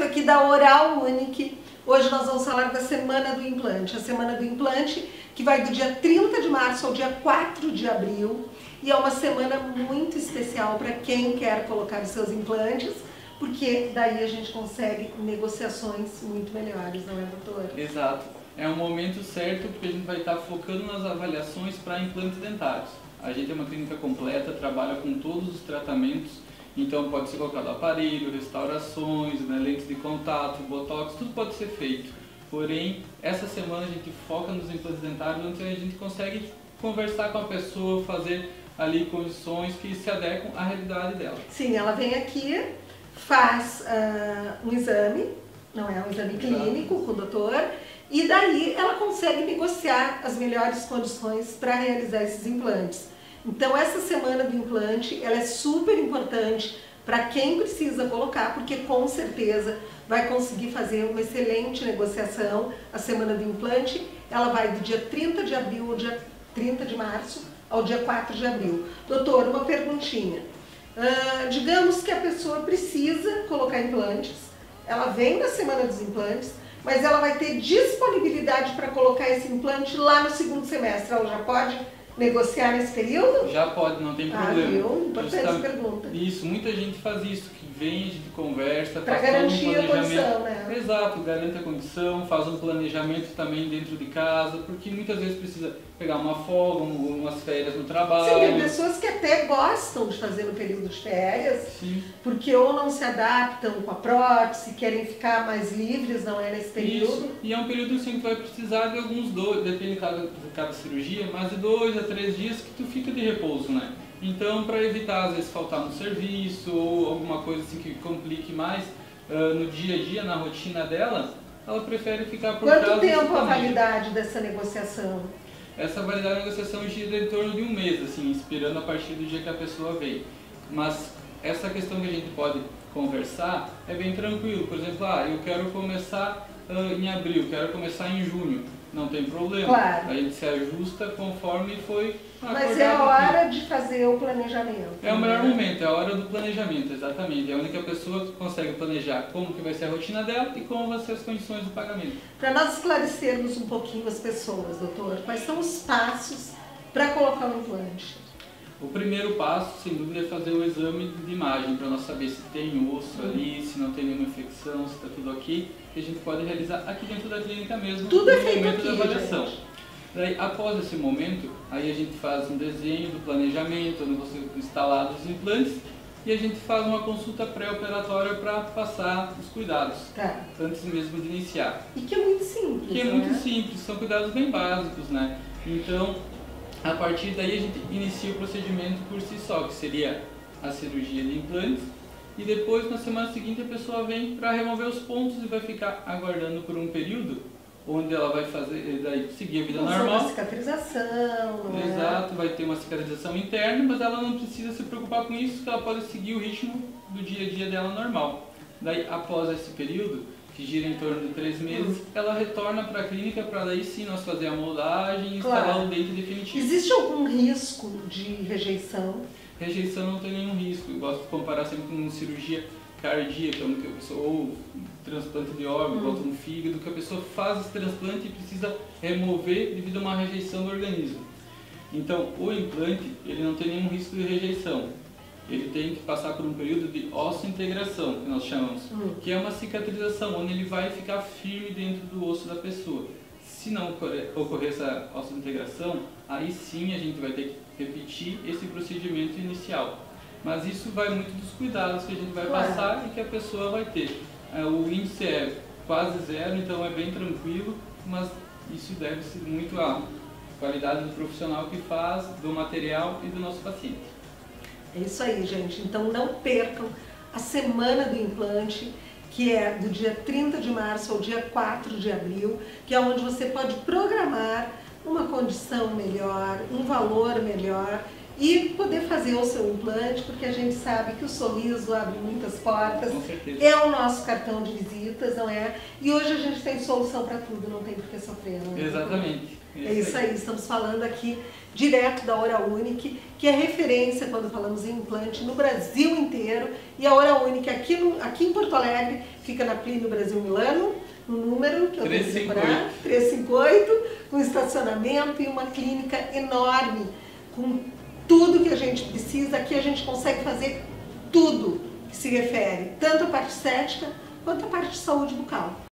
direto aqui da Oral Unique. Hoje nós vamos falar da Semana do Implante. A Semana do Implante que vai do dia 30 de março ao dia 4 de abril. E é uma semana muito especial para quem quer colocar os seus implantes, porque daí a gente consegue negociações muito melhores, não é, doutor? Exato. É um momento certo porque a gente vai estar focando nas avaliações para implantes dentários. A gente é uma clínica completa, trabalha com todos os tratamentos, então pode ser colocado aparelho, restaurações, né, lentes de contato, botox, tudo pode ser feito. Porém, essa semana a gente foca nos implantes dentários, onde a gente consegue conversar com a pessoa, fazer ali condições que se adequam à realidade dela. Sim, ela vem aqui, faz um exame, não é um exame clínico com o doutor, e daí ela consegue negociar as melhores condições para realizar esses implantes. Então essa semana do implante, ela é super importante para quem precisa colocar, porque com certeza vai conseguir fazer uma excelente negociação. A semana do implante, ela vai do dia 30 de abril ao dia 30 de março ao dia 4 de abril. Doutor, uma perguntinha. Digamos que a pessoa precisa colocar implantes, ela vem na semana dos implantes, mas ela vai ter disponibilidade para colocar esse implante lá no segundo semestre. Ela já pode negociar nesse período? Já pode, não tem problema. Viu? Importante pergunta. Isso, muita gente faz isso, que vem, a gente conversa, para faz garantir todo um planejamento. A condição, né? Exato, garante a condição, faz um planejamento também dentro de casa, porque muitas vezes precisa pegar uma folga, umas férias no trabalho. Sim, tem pessoas que até gostam de fazer no período de férias, sim, porque ou não se adaptam com a prótese, querem ficar mais livres, não é, nesse período. Isso. E é um período assim, que tu vai precisar de alguns depende de cada cirurgia, mas de 2 a 3 dias que tu fica de repouso, né? Então, para evitar às vezes faltar no serviço ou alguma coisa assim que complique mais no dia a dia, na rotina dela, ela prefere ficar por casa. Quanto tempo a validade dessa negociação? Essa validade da negociação gira em torno de um mês, assim, inspirando a partir do dia que a pessoa veio. Mas essa questão que a gente pode conversar é bem tranquilo. Por exemplo, eu quero começar em abril, quero começar em junho. Não tem problema. Claro. A gente se ajusta conforme foi acordado. Mas é a hora de fazer o planejamento. É o melhor momento, é a hora do planejamento, exatamente. É onde que a pessoa consegue planejar como que vai ser a rotina dela e como vão ser as condições do pagamento. Para nós esclarecermos um pouquinho as pessoas, doutor, quais são os passos para colocar o implante? O primeiro passo, sem dúvida, é fazer o exame de imagem, para nós saber se tem osso ali, se não tem nenhuma infecção, se está tudo ok, que a gente pode realizar aqui dentro da clínica mesmo, tudo é no feito momento aqui, da avaliação. gente. Daí, após esse momento, aí a gente faz um desenho do planejamento, onde você instalar os implantes, e a gente faz uma consulta pré-operatória para passar os cuidados, antes mesmo de iniciar. E que é muito simples, Que é né? muito simples, são cuidados bem básicos, né? Então, a partir daí a gente inicia o procedimento por si só, que seria a cirurgia de implantes, e depois na semana seguinte a pessoa vem para remover os pontos e vai ficar aguardando por um período, onde ela vai fazer, daí, seguir a vida normal. Uma cicatrização, não é? Exato, vai ter uma cicatrização interna, mas ela não precisa se preocupar com isso, que ela pode seguir o ritmo do dia a dia dela normal. Daí, após esse período, que gira em torno de 3 meses, ela retorna para a clínica para daí sim nós fazer a moldagem e instalar o dente definitivo. Existe algum risco de rejeição? Rejeição não tem nenhum risco. Eu gosto de comparar sempre com cirurgia cardíaca, onde a pessoa, ou transplante de órgão, bota no fígado, que a pessoa faz esse transplante e precisa remover devido a uma rejeição do organismo. Então, o implante, ele não tem nenhum risco de rejeição. Ele tem que passar por um período de osseointegração, que nós chamamos, que é uma cicatrização, onde ele vai ficar firme dentro do osso da pessoa. Se não ocorrer essa osseointegração, aí sim a gente vai ter que repetir esse procedimento inicial. Mas isso vai muito dos cuidados que a gente vai passar e que a pessoa vai ter. O índice é quase zero, então é bem tranquilo, mas isso deve-se muito à qualidade do profissional que faz, do material e do nosso paciente. É isso aí, gente. Então não percam a Semana do Implante, que é do dia 30 de março ao dia 4 de abril, que é onde você pode programar uma condição melhor, um valor melhor e poder fazer o seu implante, porque a gente sabe que o sorriso abre muitas portas. Com certeza. É o nosso cartão de visitas, não é? E hoje a gente tem solução para tudo, não tem por que sofrer, não é? Exatamente. É isso aí, estamos falando aqui direto da Oral Unique, que é referência quando falamos em implante no Brasil inteiro. E a Oral Unique aqui em Porto Alegre fica na Plínio Brasil Milano, no número que eu tenho que decorar, 358, com estacionamento e uma clínica enorme, com tudo que a gente precisa. Aqui a gente consegue fazer tudo que se refere, tanto a parte estética quanto a parte de saúde bucal.